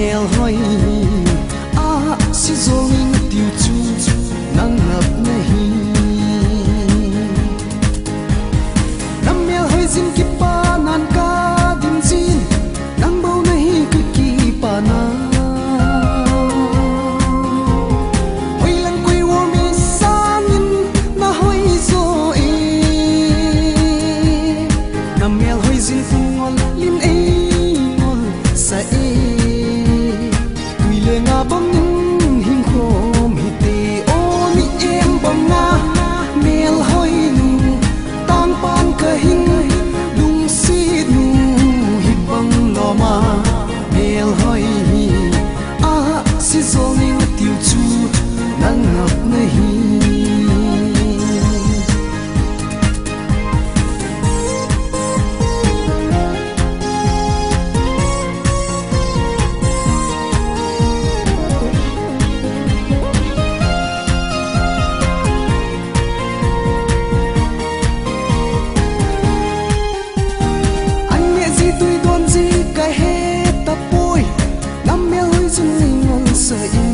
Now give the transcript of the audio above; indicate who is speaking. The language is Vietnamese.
Speaker 1: mel hoi a si zongin tiu chu nang ngap nahi nam mel hoi zin ki pa nan ka dim zin nang bo nahi ki pa na hoi lang koi wo mi sangin na hoi zo e nam mel hoi zin fungol lim e ngol sa e nga bom hing khom hi te o ni em bom nga mel hoi nu tang pan ka hing lung si nu hi bang lo ma mel hoi a si zongin tiu chu nang ngap nahi tui don gì cái hết ta bôi năm mel hơi dưng ngol sợ